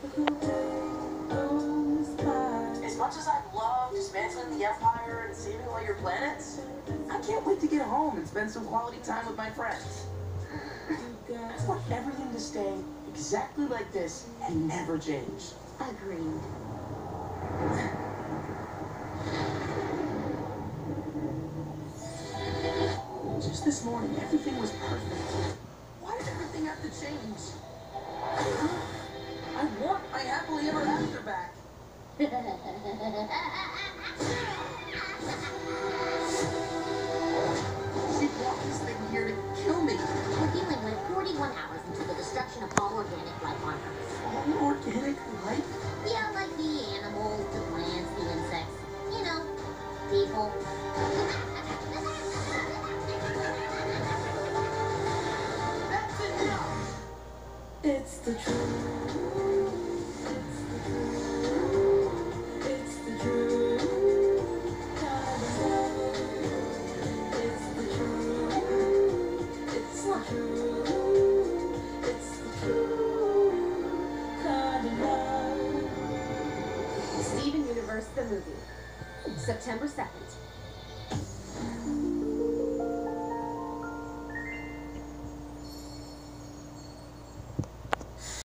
As much as I love dismantling the Empire and saving all your planets, I can't wait to get home and spend some quality time with my friends. I want everything to stay exactly like this and never change. Agreed. Just this morning, everything was perfect. Why did everything have to change? I want my happily ever after back. She brought this thing here to kill me. We're dealing with 41 hours into the destruction of all organic life on Earth. All organic life? Yeah, like the animals, the plants, the insects. You know, people. That's enough! It's the truth. It's the truth. It's the truth. It's the truth. It's the truth. Kind of love. Steven Universe the movie, September 2nd.